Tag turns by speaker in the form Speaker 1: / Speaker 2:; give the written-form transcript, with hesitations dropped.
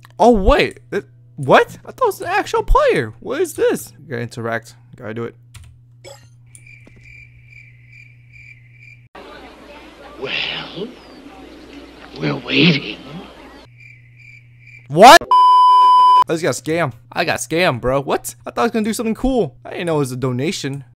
Speaker 1: Oh wait, what? I thought it was an actual player. What is this? Gotta interact. Gotta do it.
Speaker 2: Well, we're waiting.
Speaker 1: What? I just got scammed. I got scammed, bro. What? I thought I was gonna do something cool. I didn't know it was a donation.